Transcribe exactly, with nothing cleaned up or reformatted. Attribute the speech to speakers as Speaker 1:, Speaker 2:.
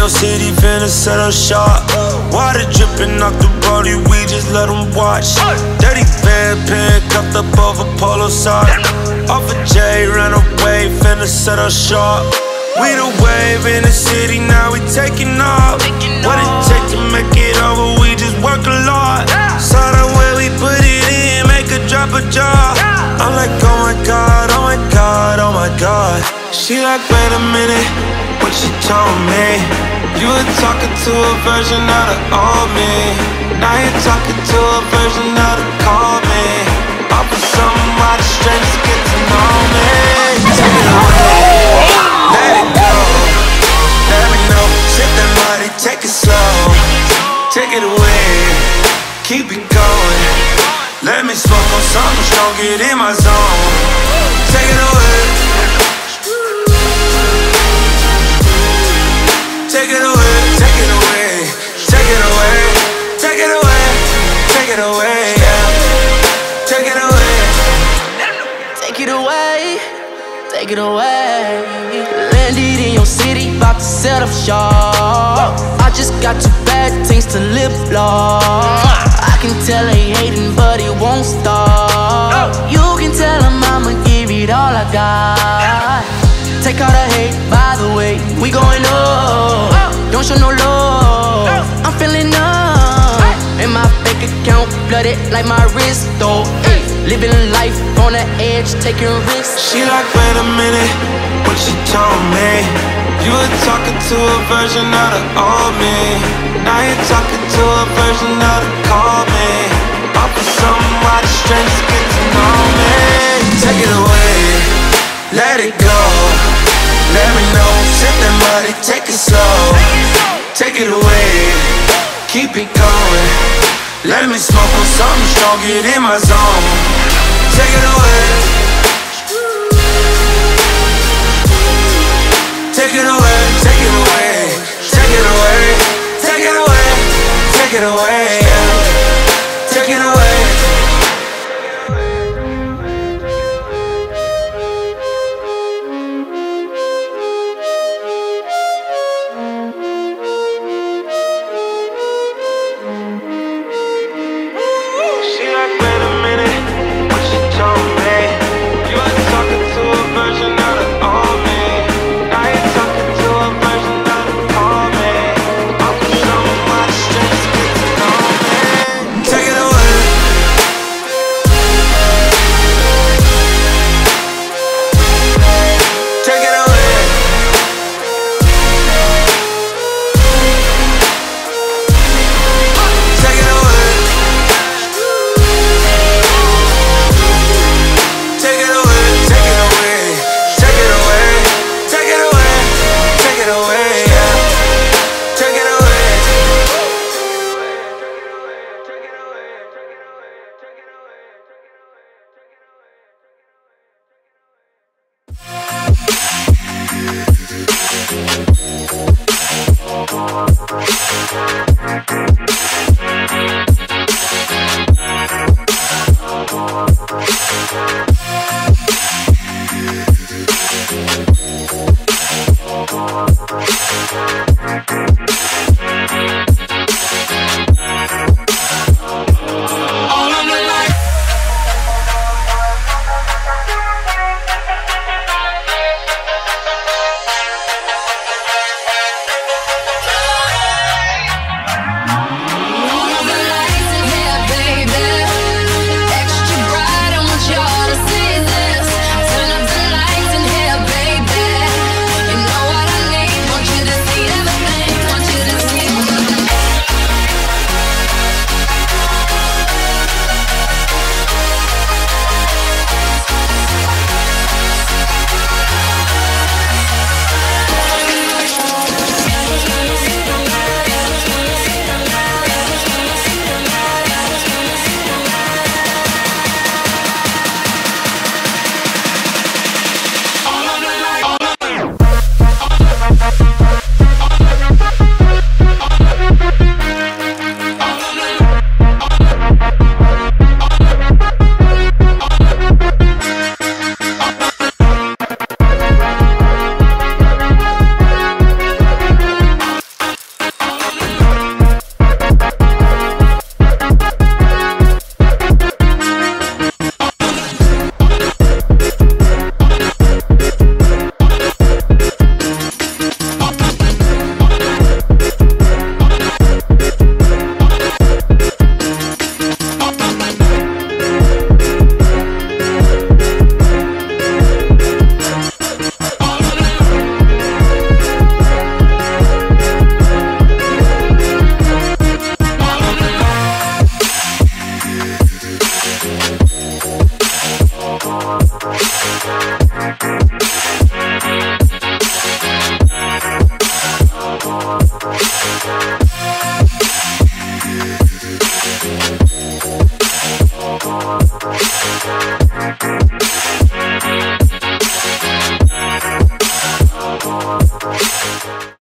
Speaker 1: your city, finna set up shop. Water dripping off the brody, we just let them watch. Dirty bad pen, cuffed up over polo sock. Off a J, ran away, finna set up shop. We the wave in the city, now we taking off. What it take to make it over, we just work a lot. Saw the way we put it in, make her drop a jaw. I'm like, oh my god, oh my god, oh my god. She like, wait a minute, what you told me? You were talking to a version of the old me. Now you're talking to a version of the cold me. Offer something while the strangers get to know me. Take it away, let it go. Let me know, sip that money, take it slow. Take it away, keep it going. Let me smoke on something strong, get in my zone. Take it away. Take it away, take it away, take it away, take it away, take it away, yeah. Take it away.
Speaker 2: Take it away, take it away. Landed in your city, about to set up shop. I just got two bad things to live long. I can tell they hating, but it won't stop. You can tell them I'ma give it all I got. Take all the hate, by the way, we going up. Don't show no love, I'm feeling numb. And my bank account flooded like my wrist, though. Living life on the edge, taking risks.
Speaker 1: She like, wait a minute, what you told me? You were talking to a version of the old me. Now you're talking to a version of the cold me. Offer something while the strangers get to know me. Take it away, let it go. Let me know, sip that money, take it slow. Take it away, keep it going. Let me smoke on something strong, get in my zone. Take it away. Take it away, take it away, take it away, take it away, take it away, yeah. Take it away.